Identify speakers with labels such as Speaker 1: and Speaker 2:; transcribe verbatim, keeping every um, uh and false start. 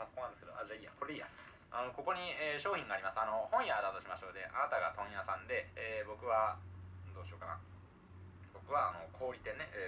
Speaker 1: パソコンなんですけど、あ、じゃあいいや、これいいや。あの、ここに、えー、商品があります。あの、本屋だとしましょう。で、あなたが問屋さんで、えー、僕は、どうしようかな。僕は、あの、小売店ね、え